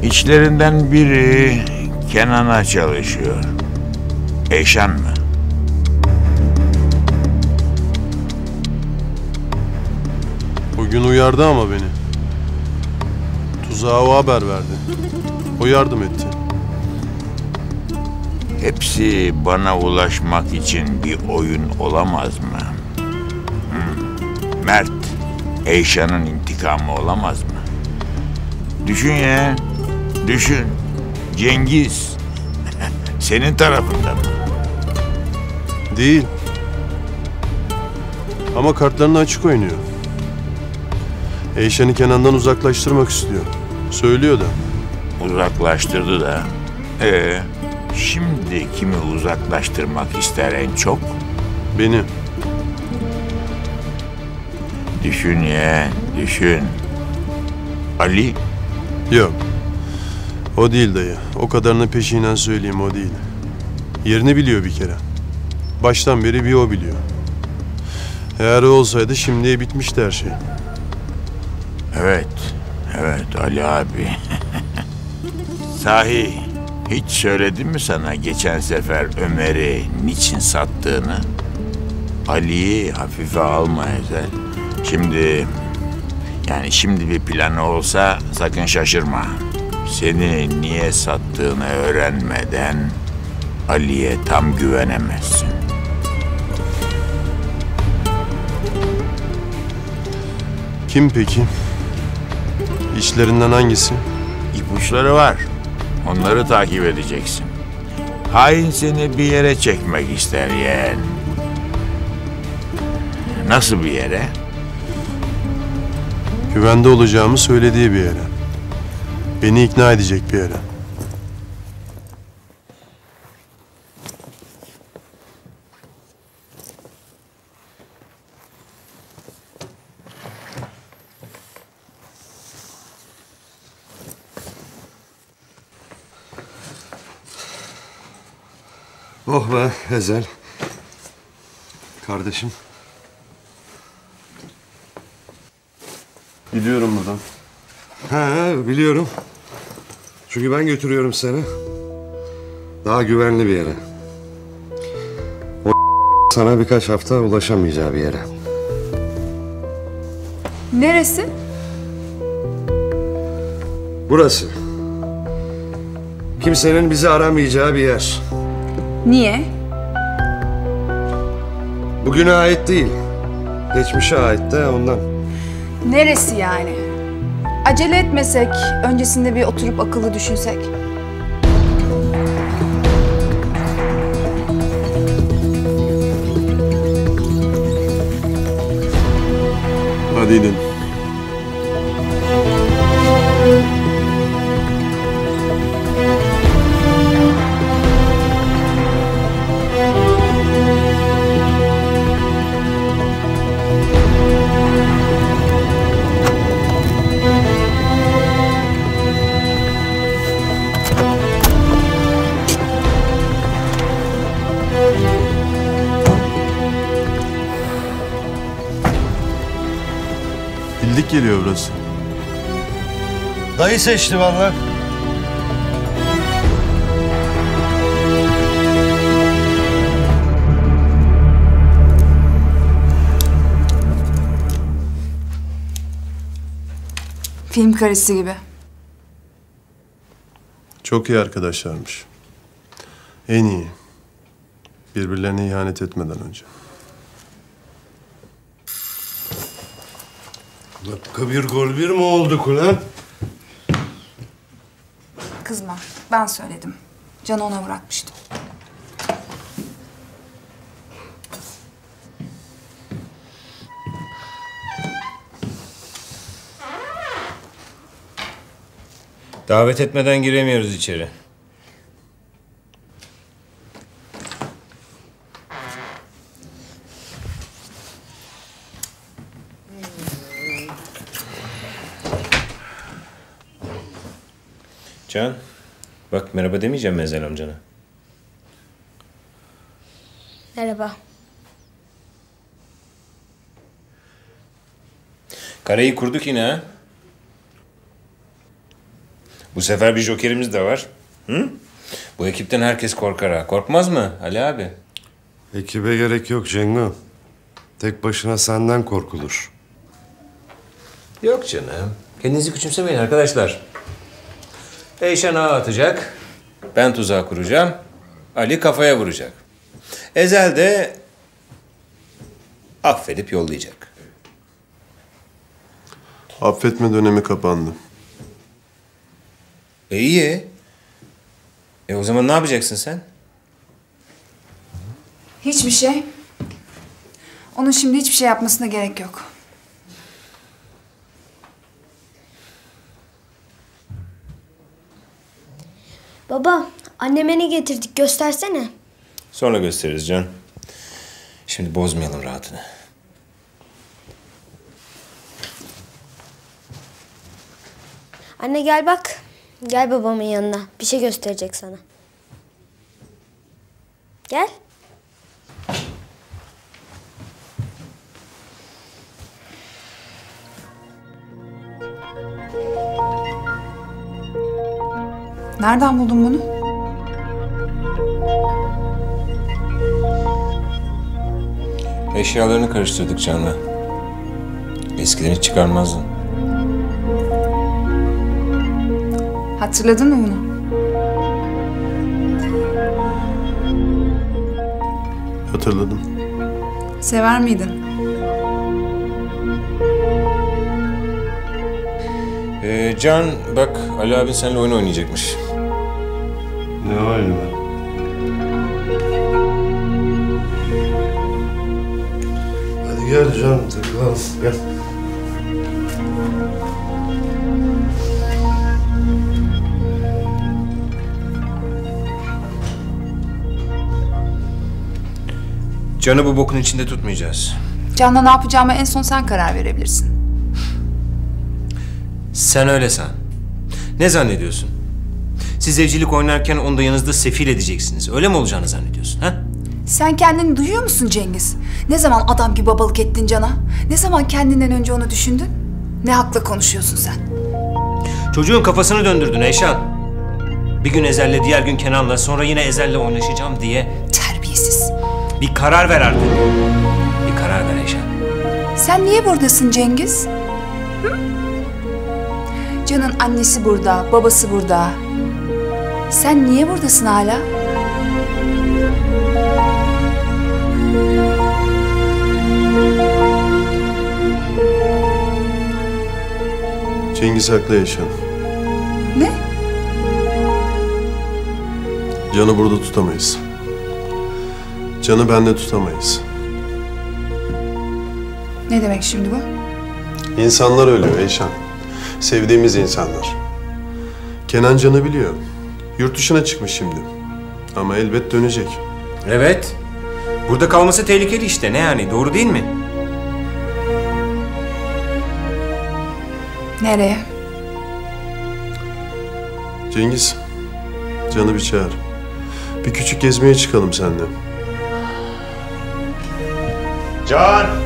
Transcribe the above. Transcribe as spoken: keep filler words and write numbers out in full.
İçlerinden biri Kenan'a çalışıyor. Eyşan mı? Bugün uyardı ama beni. Tuzağa o haber verdi. O yardım etti. Hepsi bana ulaşmak için bir oyun olamaz mı? Hı. Mert, Eyşan'ın intikamı olamaz mı? Düşün ya, düşün. Cengiz, senin tarafında mı? Değil. Ama kartlarını açık oynuyor. Eyşan'ı Kenan'dan uzaklaştırmak istiyor. Söylüyor da. Uzaklaştırdı da. Ee, şimdi kimi uzaklaştırmak ister en çok? Beni. Düşün ya, düşün. Ali? Yok. O değil dayı. O kadarını peşinen söyleyeyim, o değil. Yerini biliyor bir kere. Baştan beri bir o biliyor. Eğer o olsaydı şimdiye bitmişti her şey. Evet, evet Ali abi. Sahi, hiç söyledim mi sana geçen sefer Ömer'i niçin sattığını? Ali'yi hafife alma Ezel. Şimdi, yani şimdi bir planı olsa sakın şaşırma. Seni niye sattığını öğrenmeden Ali'ye tam güvenemezsin. Kim peki? İçlerinden hangisi? İpuçları var. Onları takip edeceksin. Hain seni bir yere çekmek ister yeğen. Nasıl bir yere? Güvende olacağımı söylediği bir yere. Beni ikna edecek bir yere. Oh be Ezel. Kardeşim. Gidiyorum buradan. Ha biliyorum. Çünkü ben götürüyorum seni. Daha güvenli bir yere. O sana birkaç hafta ulaşamayacağı bir yere. Neresi? Burası. Kimsenin bizi aramayacağı bir yer. Niye? Bugüne ait değil. Geçmişe ait de ondan. Neresi yani? Acele etmesek, öncesinde bir oturup akıllı düşünsek. Hadi gidelim. Bildik geliyor burası. Dayı seçti vallahi. Film karesi gibi. Çok iyi arkadaşlarmış. En iyi. Birbirlerine ihanet etmeden önce. Dakika bir gol bir mi olduk ulan? Kızma, ben söyledim. Canı ona bırakmıştım. Davet etmeden giremiyoruz içeri. Can, bak merhaba demeyeceğim Ezel amcana. Merhaba. Kareyi kurduk yine ha. Bu sefer bir jokerimiz de var. Hı? Bu ekipten herkes korkar ha. Korkmaz mı Ali abi? Ekibe gerek yok Cengo. Tek başına senden korkulur. Yok canım. Kendinizi küçümsemeyin arkadaşlar. Eyşan ağa atacak. Ben tuzağı kuracağım. Ali kafaya vuracak. Ezel de affedip yollayacak. Affetme dönemi kapandı. E iyi. E o zaman ne yapacaksın sen? Hiçbir şey. Onun şimdi hiçbir şey yapmasına gerek yok. Baba, anneme ne getirdik göstersene. Sonra gösteririz Can. Şimdi bozmayalım rahatını. Anne gel bak. Gel babamın yanına. Bir şey gösterecek sana. Gel. Nereden buldun bunu? Eşyalarını karıştırdık Can'la. Eskiden hiç çıkarmazdın. Hatırladın mı bunu? Hatırladım. Sever miydin? Ee, Can bak Ali abin seninle oyun oynayacakmış. Ne var ya? Hadi gel canım takılalım. Gel. Can'ı bu bokun içinde tutmayacağız. Can'la ne yapacağıma en son sen karar verebilirsin. Sen öyle san. Ne zannediyorsun? Siz evcilik oynarken onu da yanınızda sefil edeceksiniz. Öyle mi olacağını zannediyorsun ha? Sen kendini duyuyor musun Cengiz? Ne zaman adam gibi babalık ettin Can'a? Ne zaman kendinden önce onu düşündün? Ne hakla konuşuyorsun sen? Çocuğun kafasını döndürdün Eyşan. Bir gün Ezel'le, diğer gün Kenan'la, sonra yine Ezel'le oynaşacağım diye. Terbiyesiz. Bir karar ver artık. Bir karar ver Eyşan. Sen niye buradasın Cengiz? Hı? Can'ın annesi burada, babası burada. Sen niye buradasın hala? Cengiz haklı Yaşan. Ne? Can'ı burada tutamayız. Can'ı bende tutamayız. Ne demek şimdi bu? İnsanlar ölüyor Eyşan. Sevdiğimiz insanlar. Kenan Can'ı biliyor. Yurt dışına çıkmış şimdi. Ama elbet dönecek. Evet. Burada kalması tehlikeli işte. Ne yani? Doğru değil mi? Nereye? Cengiz, Can'ı bir çağır. Bir küçük gezmeye çıkalım seninle. Can!